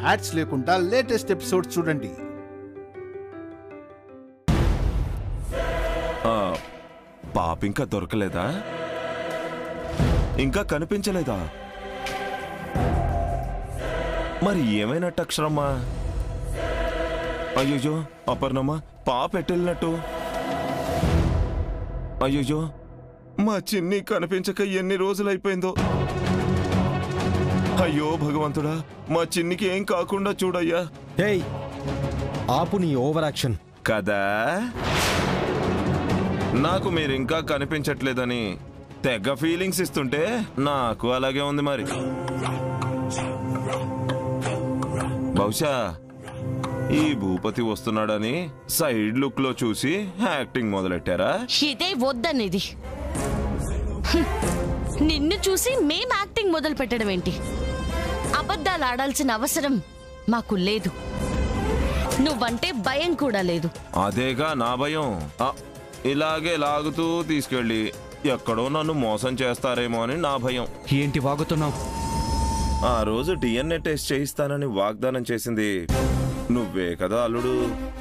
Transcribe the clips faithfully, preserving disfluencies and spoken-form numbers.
Ads లేకుండా latest episode చూడండి. పాప ఇంకా దొరకలేదా? ఇంకా కనిపించలేదా? మరి ఏమైనట్టు అక్షరమ్మా? అయ్యో అపర్ణమ్మా, పాప ఎట్టెళ్ళినట్టు? అయ్యో మా చిన్ని కనిపించక ఎన్ని రోజులైపోయిందో. అయ్యో భగవంతుడా, మా చిన్నికి ఏం కాకుండా చూడయ్యా. ఏయ్ ఆపు నీ ఓవర్ యాక్షన్. కదా నాకు మీరింకా కనిపించట్లేదని తెగ ఫీలింగ్స్ ఇస్తుంటే నాకు అలాగే ఉంది. మరి బహుశా ఈ భూపతి వస్తున్నాడని సైడ్ లుక్ లో చూసి యాక్టింగ్ మొదలెట్టారా? ఇదే వద్దనేది. నిన్ను చూసి మేం యాక్టింగ్ మొదలు పెట్టడం ఏంటి? అబద్ధాలు ఆడాల్సిన అవసరం మాకు లేదు. నువ్వంటే భయం కూడా లేదు. అదేగా నా భయం. ఇలాగే లాగుతూ తీసుకెళ్ళి ఎక్కడో నన్ను మోసం చేస్తారేమో అని నా భయం. ఏంటి వాగుతున్నావు? ఆ రోజు డిఎన్ఏ టెస్ట్ చేయిస్తానని వాగ్దానం చేసింది నువ్వే కదా అల్లుడు.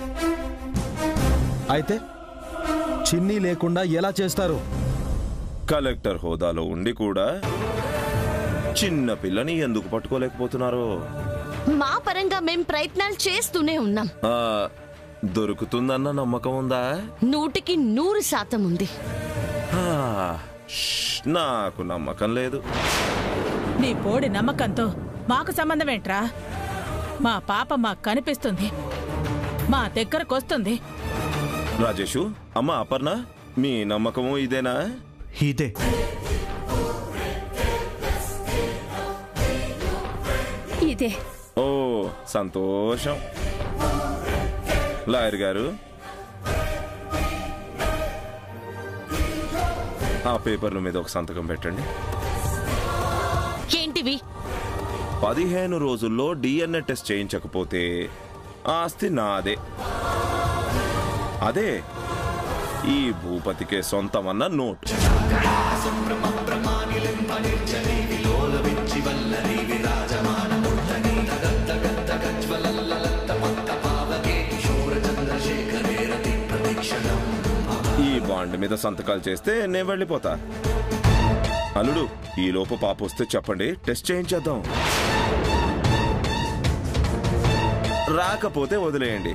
అయితే చిన్ని లేకుండా ఎలా చేస్తారు? కలెక్టర్ హోదాలో ఉండి కూడా చిన్న పిల్లని ఎందుకు పట్టుకోలేకపోతున్నారు? మా పరంగా మేం ప్రయత్నాలు చేస్తూనే ఉన్నాం. దొరుకుతుందన్న నమ్మకం ఉందా? నూటికి నూరు శాతం ఉంది. నాకు నమ్మకం లేదు. నీ పోడి నమ్మకంతో మాకు సంబంధం ఏంట్రా? మా పాప మాకు కనిపిస్తుంది, మా దగ్గరకు వస్తుంది. రాజేషు, అమ్మ అపర్ణ, మీ నమ్మకము ఇదేనా? ఇదే. ఇదే. ఓ సంతోషం. లాయర్ గారు, ఆ పేపర్ల మీద ఒక సంతకం పెట్టండి. ఏంటివి? పదిహేను రోజుల్లో డిఎన్ఏ టెస్ట్ చేయించకపోతే ఆస్తి నాదే. అదే ఈ భూపతికే సొంతమన్న నోట్. ఈ బాండ్ మీద సంతకాలు చేస్తే నేను వెళ్ళిపోతా. అల్లుడు, ఈ లోపు పాప వస్తే చెప్పండి, టెస్ట్ చేయించేద్దాం. రాకపోతే వదిలేయండి.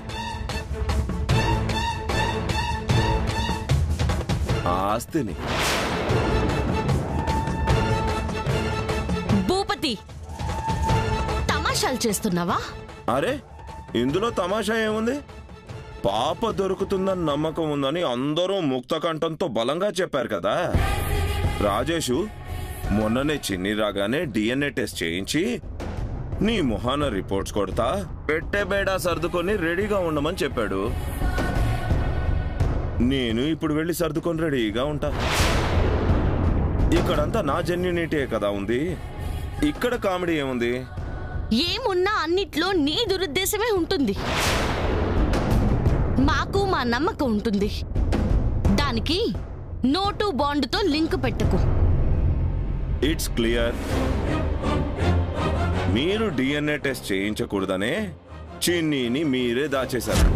ఆస్తిని. భూపతి, తమాషాలు చేస్తున్నావా? అరే, ఇందులో తమాషా ఏముంది? పాప దొరుకుతుందని నమ్మకం ఉందని అందరూ ముక్త కంఠంతో బలంగా చెప్పారు కదా. రాజేషు మొన్ననే చిన్ని రాగానే డిఎన్ఏ టెస్ట్ చేయించి నీ మొహాన రిపోర్ట్స్ కొడతా పెట్టే బేడా సర్దుకొని రెడీగా ఉండమని చెప్పాడు. నేను ఇప్పుడు వెళ్ళి సర్దుకొని రెడీగా ఉంటా. ఇక్కడంతా నా జెన్యూనిటీ కదా ఉంది. ఇక్కడ కామెడీ ఏముంది? ఏమున్నా అన్నిట్లో నీ దురుద్దేశమే ఉంటుంది. మాకు మా నమ్మకం ఉంటుంది. దానికి నోటు బాండ్తో లింక్ పెట్టకు. It's clear. మీరు డిఎన్ఏ టెస్ట్ చేయించకూడదనే చిన్నీని మీరే దాచేశారు.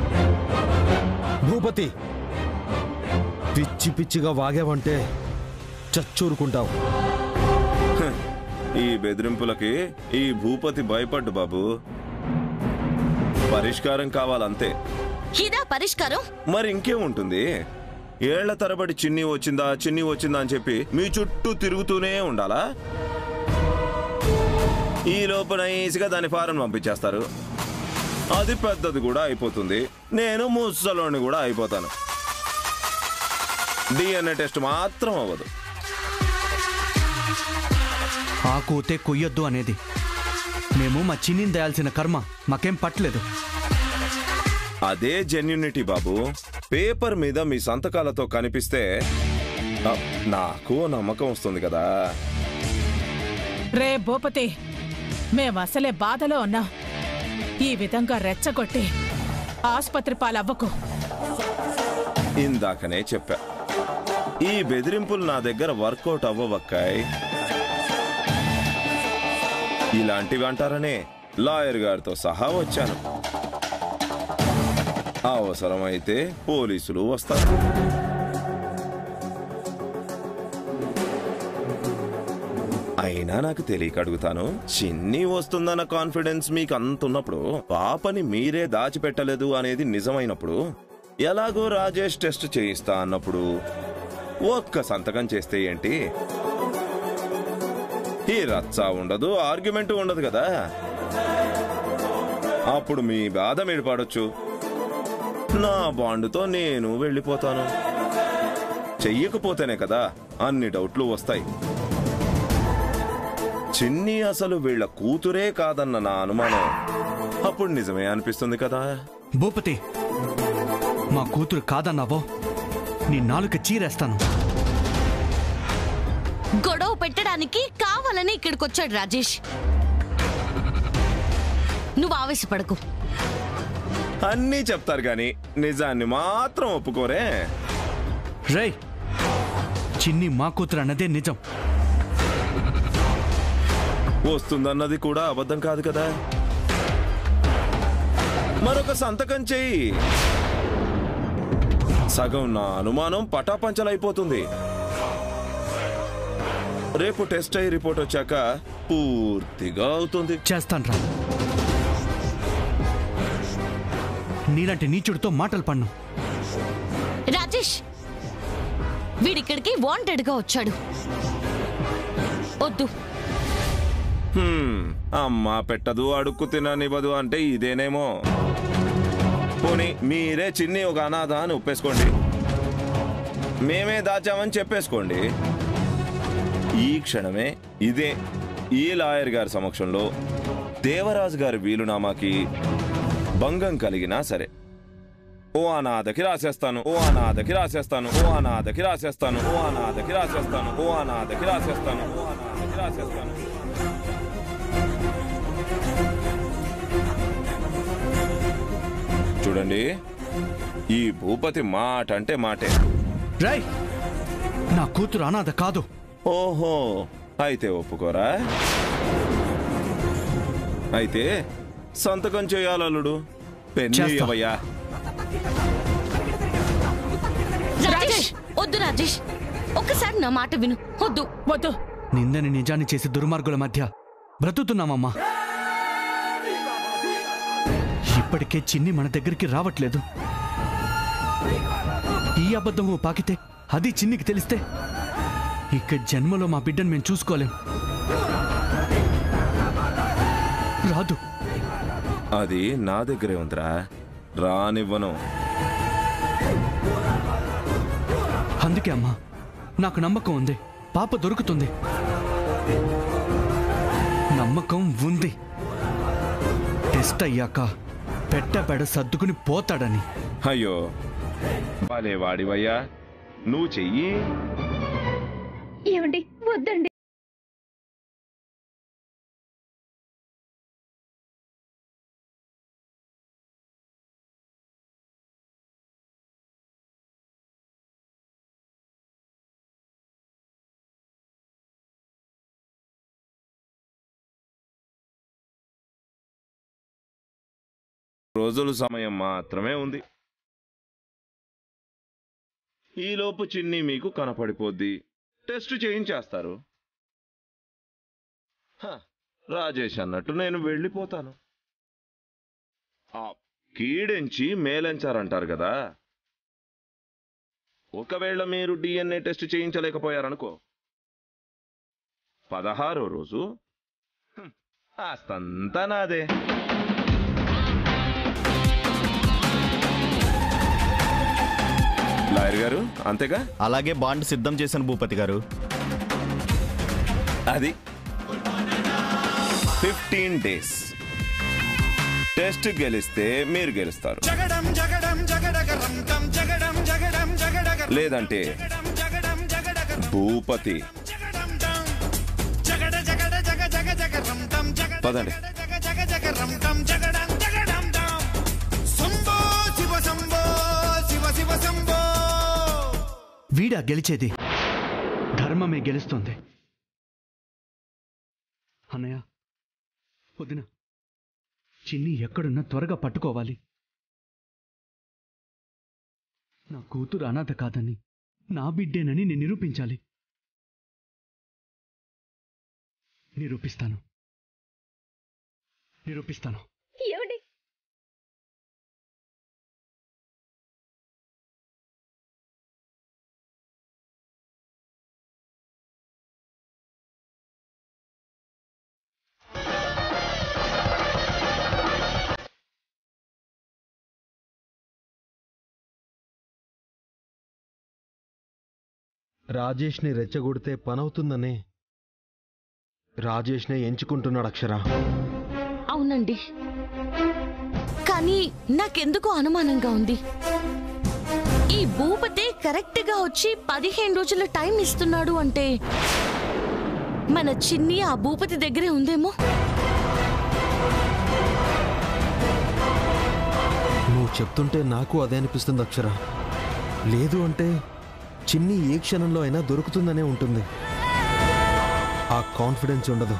భూపతి, పిచ్చి పిచ్చిగా వాగావంటే చచ్చూరుకుంటావు. ఈ బెదిరింపులకి ఈ భూపతి భయపడ్డు బాబు. పరిష్కారం కావాలంతే. ఇదా పరిష్కారం? మరి ఇంకేముంటుంది? ఏళ్ల తరబడి చిన్ని వచ్చిందా చిన్ని వచ్చిందా అని చెప్పి మీ చుట్టూ తిరుగుతూనే ఉండాలా? ఈ లోపల ఈజీగా దాని ఫారం పంపించేస్తారు. అది పెద్దది కూడా అయిపోతుంది. నేను ముసలోని కూడా అయిపోతాను. డిఎన్ఏ టెస్ట్ మాత్రం అవ్వదు. ఆ కూతే కొయ్యొద్దు అనేది మేము మా చిన్ని దయాల్సిన కర్మ మాకేం పట్టలేదు. అదే జెన్యూనిటీ బాబు. పేపర్ మీద మీ సంతకాలతో కనిపిస్తే నాకు నమ్మకం వస్తుంది కదా. రే భూపతి, మేమసలే బాధలో ఉన్నాం. ఈ విధంగా రెచ్చగొట్టి ఆసుపత్రి పాలవ్వకు. ఇందాకనే చెప్పా, ఈ బెదిరింపులు నా దగ్గర వర్కౌట్ అవ్వవక్కాయ్. ఇలాంటివి అంటారనే లాయర్ గారితో సహా వచ్చాను. అవసరమైతే పోలీసులు వస్తారు. అయినా నాకు తెలియక అడుగుతాను, చిన్ని వస్తుందన్న కాన్ఫిడెన్స్ మీకు అంత ఉన్నప్పుడు, పాపని మీరే దాచిపెట్టలేదు అనేది నిజమైనప్పుడు, ఎలాగో రాజేష్ టెస్ట్ చేయిస్తా అన్నప్పుడు ఒక్క సంతకం చేస్తే ఏంటి? ఈ రచ్చ ఉండదు, ఆర్గ్యుమెంట్ ఉండదు కదా. అప్పుడు మీ బాధ మీరు పడొచ్చు, నా బాండుతో నేను వెళ్ళిపోతాను. చెయ్యకపోతేనే కదా అన్ని డౌట్లు వస్తాయి. చిన్ని అసలు వీళ్ళ కూతురే కాదన్న నా అనుమానం అప్పుడు నిజమే అనిపిస్తుంది కదా. భూపతి, మా కూతురు కాదన్నావో నీ నాలుక చీరేస్తాను. గొడవ పెట్టడానికి కావాలని ఇక్కడికొచ్చాడు రాజేష్. నువ్వు ఆవేశపడకు. అన్నీ చెప్తారు గాని నిజాన్ని మాత్రం ఒప్పుకోరే. రేయ్, చిన్ని మా కూతురు అన్నదే నిజం. వస్తుందన్నది కూడా అబద్ధం కాదు కదా. మరొక సంతకం చెయ్యి, సగం నా అనుమానం పటాపంచలైపోతుంది. రేపు టెస్ట్ అయ్యి రిపోర్ట్ వచ్చాక పూర్తిగా అవుతుంది. చేస్తాన్రా. నీలాంటి నీచుడితో మాటలు పన్ను. రాజేష్, వీడిక్కడికి వాంటెడ్ గా వచ్చాడు. వద్దు. అమ్మా పెట్టదు, అడుక్కు తిననివ్వదు అంటే ఇదేనేమో. పోనీ మీరే చిన్ని ఒక అనాథ అని ఒప్పేసుకోండి, మేమే దాచామని చెప్పేసుకోండి. ఈ క్షణమే ఇదే ఈ లాయర్ గారి సమక్షంలో దేవరాజు గారి వీలునామాకి భంగం కలిగినా సరే, ఓ అనాథకి రాసేస్తాను, ఓ అనాథకి రాసేస్తాను, ఓ అనాథకి రాసేస్తాను, ఓ అనాథకి రాసేస్తాను, ఓ అనాథకి రాసేస్తాను, ఓ అనాథకి రాసేస్తాను. చూడండి, ఈ భూపతి మాట అంటే మాటే. రేయ్, నా కూతురు అనాథ కాదు. ఓహో, అయితే ఒప్పుకోరా? అయితే సంతకం చేయాలల్లుడు. పెన్నయ్యా. రాజేష్, వద్దు రాజేష్, ఒక్కసారి నా మాట విను. వద్దు. వద్దు. నిందని నిజాన్ని చేసి దుర్మార్గుల మధ్య బ్రతుకుతున్నామమ్మా. ఇప్పటికే చిన్ని మన దగ్గరికి రావట్లేదు. ఈ అబద్ధము పాకితే అది చిన్నికి తెలిస్తే ఇక జన్మలో మా బిడ్డను మేము చూసుకోలేం. రాదు. అది నా దగ్గరే ఉందిరా, రానివ్వను. అందుకే అమ్మా, నాకు నమ్మకం ఉంది, పాప దొరుకుతుంది. నమ్మకం ఉంది. టెస్ట్ అయ్యాక పెట్టబెడ సర్దుకుని పోతాడని. అయ్యో భలే వాడివయ్యా, నువ్వు చెయ్యి. ఏమండి, వద్దండి. రోజుల సమయం మాత్రమే ఉంది. ఈలోపు చిన్ని మీకు కనపడిపోద్ది, టెస్ట్ చేయించేస్తారు. రాజేష్ అన్నట్టు నేను వెళ్ళిపోతాను. ఆ కీడెంచి మేలెంచారంటారు కదా. ఒకవేళ మీరు డిఎన్ఏ టెస్ట్ చేయించలేకపోయారనుకో, పదహారో రోజు ఆస్తంతా నాదే. లాయర్ గారు, అంతేగా? అలాగే బాండ్ సిద్ధం చేశాను భూపతి గారు. అది ఫిఫ్టీన్ డేస్. టెస్ట్ గెలిస్తే మీరు గెలుస్తారు, లేదంటే భూపతి. పదండి. వీడా గెలిచేది? ధర్మమే గెలుస్తుంది. అన్నయ్య, వదిన. చిన్ని ఎక్కడున్నా త్వరగా పట్టుకోవాలి. నా కూతురు అనాథ కాదని, నా బిడ్డేనని నేను నిరూపించాలి. నిరూపిస్తాను నిరూపిస్తాను ఏమండి? రాజేష్ని రెచ్చగొడితే పనవుతుందనే రాజేష్నే ఎంచుకుంటున్నాడు అక్షర. అవునండి, కానీ నాకెందుకో అనుమానంగా ఉంది. ఈ భూపతి కరెక్ట్ గా వచ్చి పదిహేను రోజుల టైం ఇస్తున్నాడు అంటే మన చిన్ని ఆ భూపతి దగ్గరే ఉందేమో. నువ్వు చెప్తుంటే నాకు అదే అనిపిస్తుంది అక్షర. లేదు అంటే చిన్ని ఏ క్షణంలో అయినా దొరుకుతుందనే ఉంటుంది. ఆ కాన్ఫిడెన్స్ ఉండదు.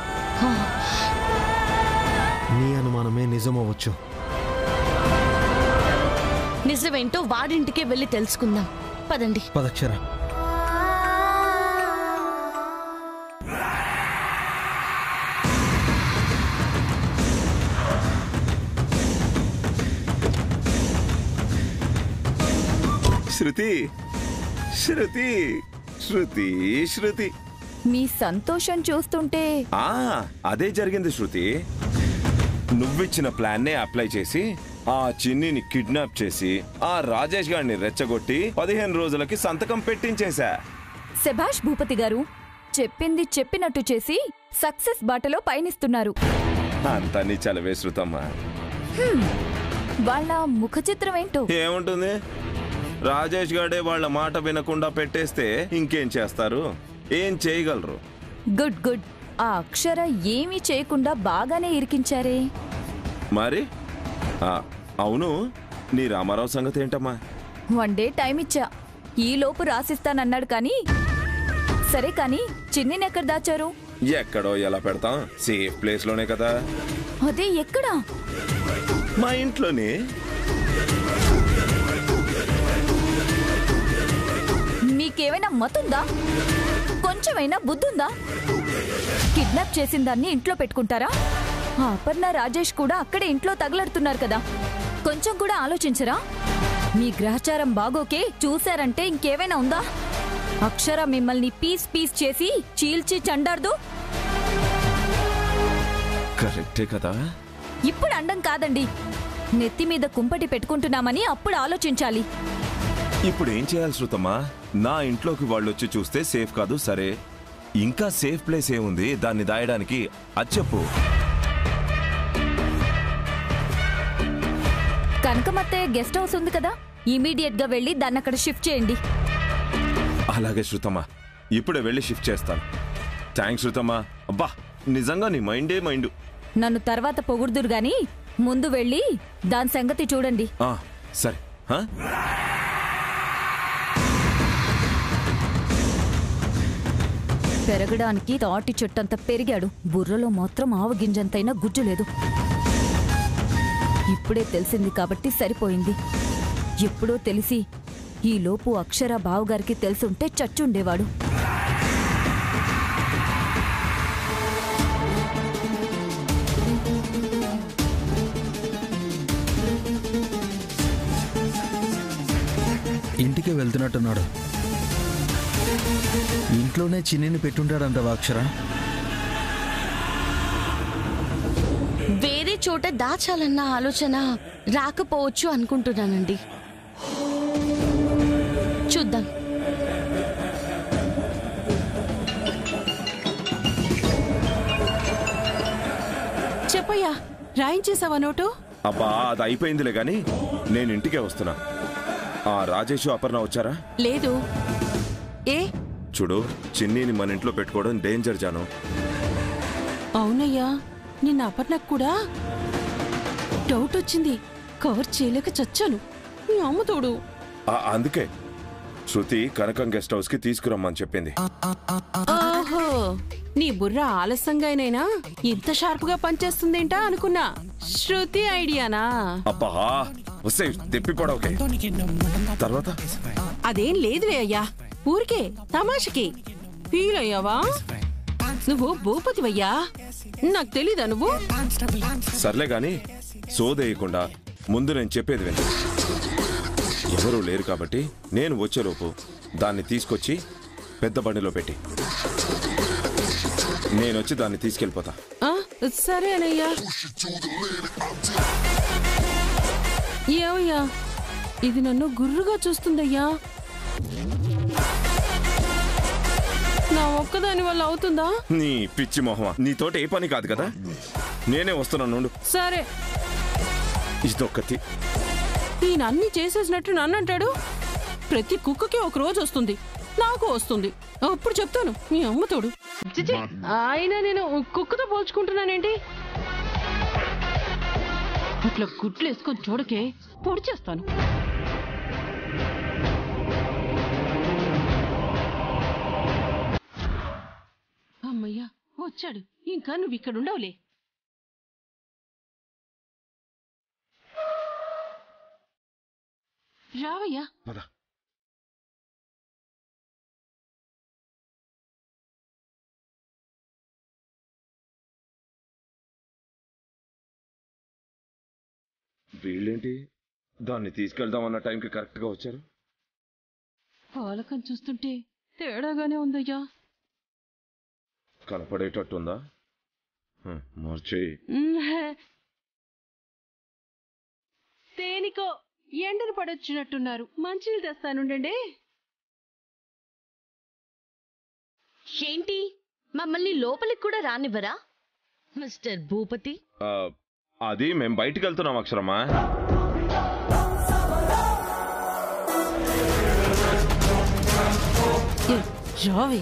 నీ అనుమానమే నిజమవచ్చు. నిజమేంటో వాడింటికే వెళ్ళి తెలుసుకుందాం. పదండి. పదక్షర. శృతి శృతి శృతి శృతి మీ సంతోషం చూస్తుంటే ఆ అదే జరిగింది శృతి. నువ్విచ్చిన ప్లాన్నే అప్లై చేసి ఆ చిన్నిని కిడ్నాప్ చేసి ఆ రాజేష్ గారిని రెచ్చగొట్టి పదిహేను రోజులకి సంతకం పెట్టించేశా. శభాష్ భూపతి గారు, చెప్పింది చెప్పినట్టు చేసి సక్సెస్ బాటలో పయనిస్తున్నారు. అంతా నీ చలవే శృతమ్మా. వాళ్ళ ముఖ చిత్రం ఏంటో. ఏముంటుంది, రాజేష్ గారే వాళ్ళ మాట వినకుండా పెట్టేస్తే ఇంకేం చేస్తారు, ఏం చేయగలరు. Good good. ఆ అక్షర ఏమీ చేయకుండా బాగానే ఇరికించారే. మరి అవును, నీ రామారావు సంగతి ఏంటమ్మా? వన్ డే టైం ఇచ్చా, ఈ లోపు రాసిస్తానన్నాడు. కానీ సరే, కానీ చిన్నిని ఎక్కడ దాచారు? ఎక్కడో ఎలా పెడతాం, సేఫ్ ప్లేస్ లోనే కదా. అదే ఎక్కడా? మా ఇంట్లోనే. మీకేమైనా మతుందా? కొంచెమైనా బుద్ధుందా? కిడ్నాప్ చేసిన దాన్ని ఇంట్లో పెట్టుకుంటారా? ఆ అపర్ణ రాజేష్ కూడా అక్కడే ఇంట్లో తగలడుతున్నారు కదా, కొంచెం కూడా ఆలోచించరా? మీ గ్రహచారం బాగోకే చూశారంటే ఇంకేమైనా ఉందా? అక్షర మిమ్మల్ని పీస్ పీస్ చేసి చీల్చి చండార్దు. కరెక్టే కదా. ఇప్పుడు అండం కాదండి, నెత్తి మీద కుంపటి పెట్టుకుంటున్నామని అప్పుడు ఆలోచించాలి. ఇప్పుడు ఏం చేయాలి శృతమ్మా? నా ఇంట్లోకి వాళ్ళు వచ్చి చూస్తే సేఫ్ కాదు. సరే, ఇంకా సేఫ్ ప్లేస్ ఏముంది దాన్ని దాయడానికి? అది చెప్పు. కనకమత్తయ్య గెస్ట్ హౌస్ ఉంది కదా, ఇమీడియట్ గా వెళ్ళి దాన్ని అక్కడ షిఫ్ట్ చేయండి. అలాగే శృతమ్మా, ఇప్పుడే వెళ్ళి షిఫ్ట్ చేస్తాను. థ్యాంక్స్ శృతమ్మా. అబ్బా, నిజంగా నీ మైండే మైండ్. నన్ను తర్వాత పొగుడుదురు గాని ముందు వెళ్ళి దాని సంగతి చూడండి. సరే. పెరగడానికి తాటి చెట్టంత పెరిగాడు, బుర్రలో మాత్రం ఆవు గింజంతైనా గుజ్జు లేదు. ఇప్పుడే తెలిసింది కాబట్టి సరిపోయింది. ఎప్పుడో తెలిసి ఈలోపు అక్షర బావుగారికి తెలుసుంటే చచ్చుండేవాడు. ఇంటికి వెళ్తున్నట్టున్నాడు. ఇంట్లోనే చిన్నిని పెట్టుంటాడంటవా అక్షర? వేరే చోట దాచాలన్న ఆలోచన రాకపోవచ్చు అనుకుంటున్నానండి. చూద్దాం. చెప్పయ్యా, రాయించేసావా నోటు? అబ్బా, అది అయిపోయిందిలే గాని నేను ఇంటికే వస్తున్నా. ఆ రాజేష్ అపర్ణ వచ్చారా? లేదు. ఏ? చూడు, చిన్నీని మన ఇంట్లో పెట్టుకోవడం డేంజర్ జాను. అవునయ్యా, నిన్న అపర్ణకు కూడా డౌట్ వచ్చింది. కవర్ చేయలేక చచ్చాను. నీ అమ్మ తోడు. అందుకే శృతి కనకం గెస్ట్ హౌస్ కి తీసుకురమ్మని చెప్పింది. ఓహో, నీ బుర్ర ఆలస్యంగానైనా ఇంత షార్ప్ గా పనిచేస్తుందేంటా అనుకున్నా. శృతి ఐడియానా? అబ్బా వస్తే తెప్పిపడవుకే. తర్వాత అదేం లేదులే అయ్యా, ఊరికే తమాషకి ఫీల్ అయ్యావా? నువ్వు భూపతివయ్యా, నాకు తెలీదా నువ్వు? సర్లే గాని సోదేయకుండా ముందు నేను చెప్పేది విను. ఎవరూ లేరు కాబట్టి నేను వచ్చేలోపు దాన్ని తీసుకొచ్చి పెద్ద బండిలో పెట్టి నేనొచ్చి దాన్ని తీసుకెళ్ళిపోతా. సరే అనయ్యా. ఏమయ్యా, ఇది నన్ను గుర్రుగా చూస్తుందయ్యా. నా ఒక్కదాని వల్ల అవుతుందా? నీ పిచ్చి మొహమా, నీతోటి ఏ పని కాదు కదా. నేనే వస్తున్నాను. సరే. ఇదొక్కటి ఈయన అన్ని చేసేసినట్టు నన్ను అంటాడు. ప్రతి కుక్కకి ఒక రోజు వస్తుంది, నాకు వస్తుంది. అప్పుడు చెప్తాను మీ అమ్మతోడు. ఆయన నేను కుక్కతో పోల్చుకుంటున్నానేంటి? అట్లా గుడ్లు వేసుకొని చూడకే, పొడి చేస్తాను. అమ్మయ్యా వచ్చాడు, ఇంకా నువ్వు ఇక్కడ ఉండవులే. రావయ్యా. వీళ్ళేంటి దాన్ని తీసుకెళ్దామన్న టైంకి కరెక్ట్ గా వచ్చారు? పాలకం చూస్తుంటే తేడాగానే ఉందయ్యా. కనపడేటట్టుందా? మార్చి దేనికో ఎండను పడొచ్చినట్టున్నారు. మంచినీళ్ళు తెస్తానుండండి. ఏంటి మమ్మల్ని లోపలికి కూడా రానివ్వరా మిస్టర్ భూపతి? అది మేం బయటికి వెళ్తున్నాం అక్షరమా. రావి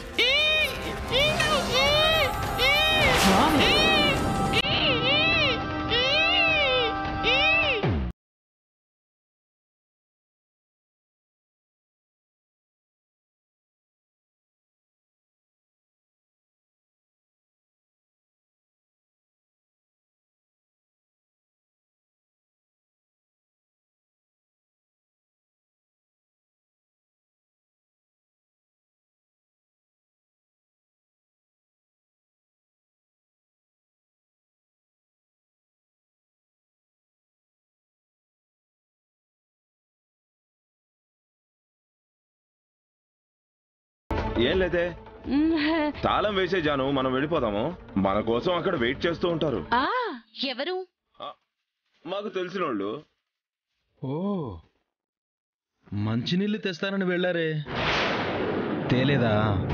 ఏం లేదే, తాళం వేసే జాను, మనం వెళ్ళిపోదాము. మన కోసం అక్కడ వెయిట్ చేస్తూ ఉంటారు. ఎవరు? మాకు తెలిసిన వాళ్ళు. ఓ, మంచినీళ్ళు తెస్తానని వెళ్ళారే, తేలేదా?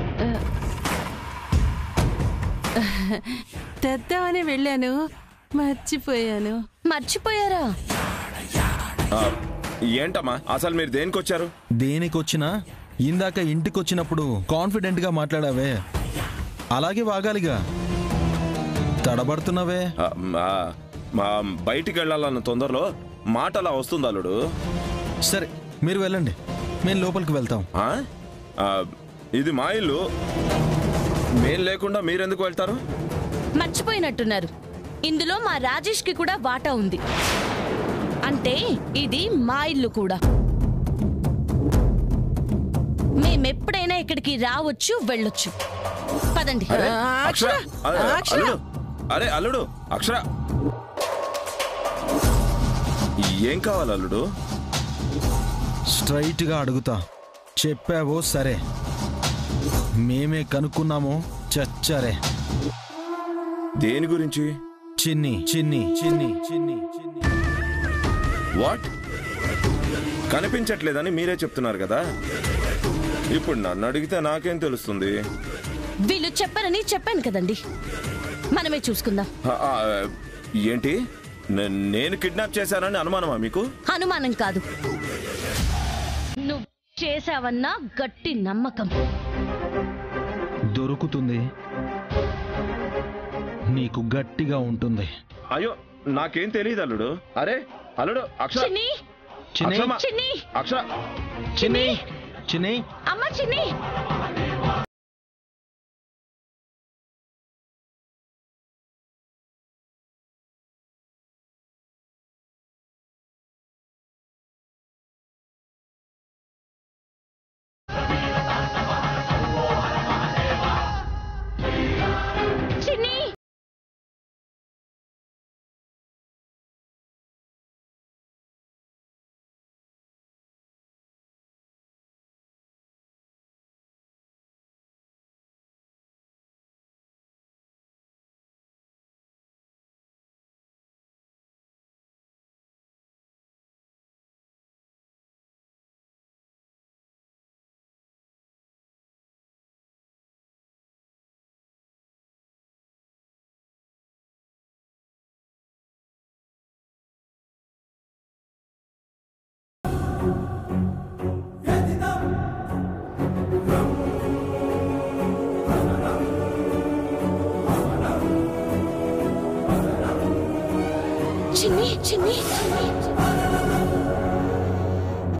తెద్దామని వెళ్ళాను, మర్చిపోయాను. మర్చిపోయారా? ఏంటమ్మా అసలు మీరు దేనికి వచ్చారు? దేనికొచ్చినా ఇందాక ఇంటికొచ్చినప్పుడు కాన్ఫిడెంట్ గా మాట్లాడావే, అలాగే వాగాలిగా. తడబడుతున్నావే. మా బయటికి వెళ్ళాలన్న తొందరలో మాట అలా వస్తుంది అల్లుడు. సరే మీరు వెళ్ళండి, మేము లోపలికి వెళ్తాం. ఇది మా ఇల్లు, మేం లేకుండా మీరెందుకు వెళ్తారు? మర్చిపోయినట్టున్నారు, ఇందులో మా రాజేష్ కి కూడా వాటా ఉంది. అంటే ఇది మా ఇల్లు కూడా. మేమెప్పుడైనా ఇక్కడికి రావచ్చు, వెళ్ళొచ్చు. పదండి. అరే అల్లుడు, అక్షర ఏం కావాలి అల్లుడు? స్ట్రైట్ గా అడుగుతా, చెప్పావో సరే, మేమే కనుక్కున్నామో చచ్చారే. దేని గురించి? చిన్ని చిన్ని చిన్ని చిన్ని చిన్ని వాట్? కనిపించట్లేదని మీరే చెప్తున్నారు కదా, ఇప్పుడు నన్ను అడిగితే నాకేం తెలుస్తుంది? వీళ్ళు చెప్పారని చెప్పాను కదండి, మనమే చూసుకుందాం. ఏంటి, నేను కిడ్నాప్ చేశానని అనుమానమా మీకు? అనుమానం కాదు, నువ్వు చేశావన్నా గట్టి నమ్మకం. దొరుకుతుంది, నీకు గట్టిగా ఉంటుంది. అయ్యో నాకేం తెలియదు అల్లుడు. అరే అల్లుడు, అక్షర చిన్ని చిన్ని చిన్ని అక్షర చిన్ని చిన్ని అమ్మ చిన్ని చిన్ని చిన్ని చిన్ని